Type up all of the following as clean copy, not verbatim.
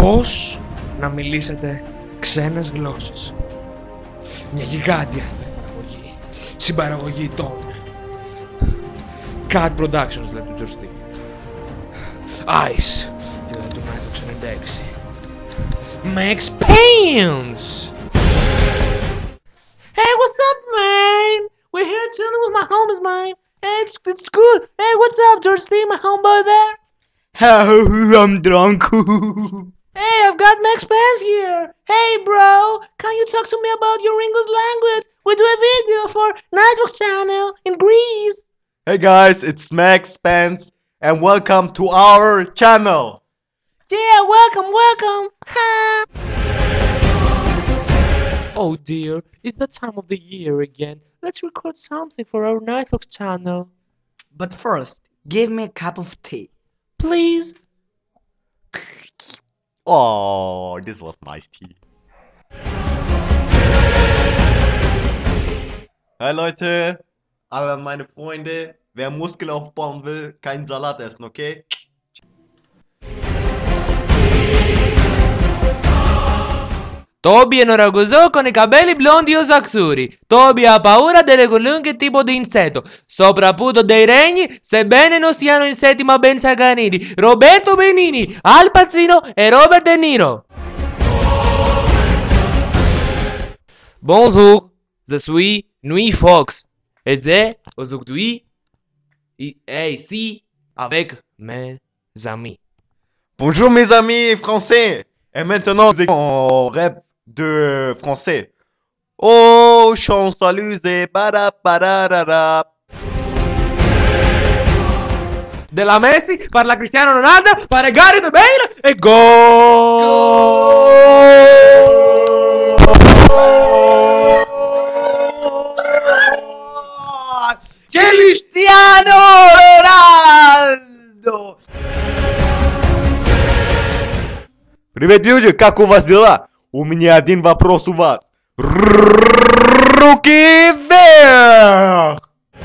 Πώς να μιλήσετε ξένες γλώσσες. Μια γιγάντια παραγωγή. Συμπαραγωγή των Cat Productions, δηλαδή του George D. Ice, δηλαδή του Nitro 96. Max Paynes. Hey, what's up, man? We're here chilling with my homies, man. Hey, it's good. Hey, what's up, George D, my homeboy there? I'm drunk. Hey, I've got Max Paynes here. Hey, bro, can you talk to me about your English language? We do a video for Nightwalk channel in Greece. Hey guys, it's Max Paynes and welcome to our channel. Yeah, welcome. Ha! Oh dear, it's that time of the year again. Let's record something for our Nightwalk channel. But first, give me a cup of tea. Please. Oh, this was nice tea. Hey Leute, alle meine Freunde, wer Muskeln aufbauen will, keinen Salat essen, okay? Toby e Noragosò con i capelli blondi o saxuri. Toby ha paura delle lunghe tipo di insetto, soprattutto dei regni, sebbene non siano insetti ma ben canidi. Roberto Benigni, Al Pacino e Robert De Niro. Bonjour, je suis Nuit Fox. Et c'est aujourd'hui ici avec mes amis. Bonjour mes amis français. Et maintenant, on rap de français. Oh, Champs-Élysées, badabarara. Della Messi, parla Cristiano Ronaldo, pare Gareth Bale e gol! Cristiano Ronaldo! Привет, люди, как у вас дела? У меня один вопрос у вас. Руки вверх!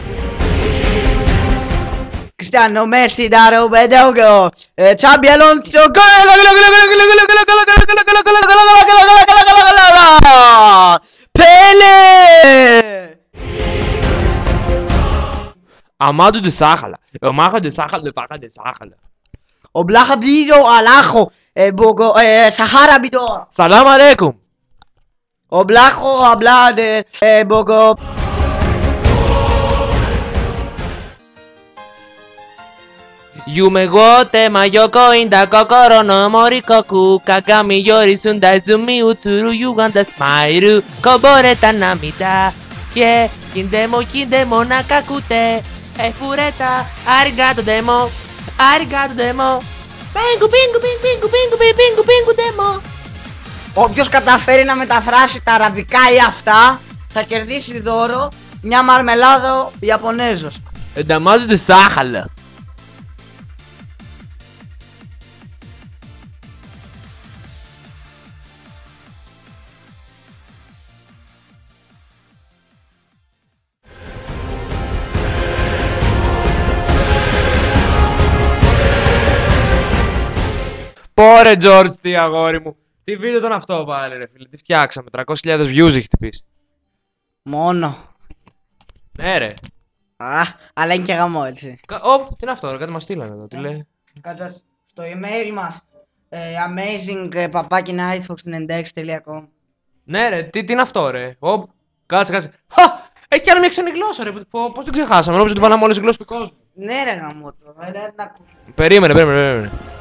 Cristiano Messi da Roberto, Xabi Alonso, Pele! Amadou de Sahara, Omar de Sahara, le Farah de Sahara. Oblaja Bido Alajo, Bogo, Sahara Bido. Salam alaikum. Oblajo habla de Bogo. Yumegote mayoko inda kokoro no morikoku Kagami yori sundai zumi utsuru Uganda smile Koboreta namida Yeah, kindemo nakakute E fureta, arigato demo Pingu demo. Όποιος καταφέρει να μεταφράσει τα αραβικά ή αυτά θα κερδίσει δώρο μια μαρμελάδο Ιαπωνέζος. Ενταμάζω de Sahara. Πόρε George, τι αγόρι μου. Τι βίντεο ήταν αυτό βάλε ρε φίλε, τι φτιάξαμε, 300.000 views έχει χτυπήσει. Μόνο. Ναι ρε. Α, αλλά είναι και γαμό έτσι. Τι είναι αυτό ρε, κάτι μας στείλανε εδώ, τι λέει. Κάτσε στο email μας amazing@nightfox96.com. Ναι ρε, τι είναι αυτό ρε. Κάτσε. Χα! Έχει κι άλλη μια ξένη γλώσσα ρε, πώς την ξεχάσαμε, νόμιζα ότι βάλαμε όλες τις γλώσσες του κόσμου. Ναι ρε γαμό το, να την ακούσω. Περίμενε.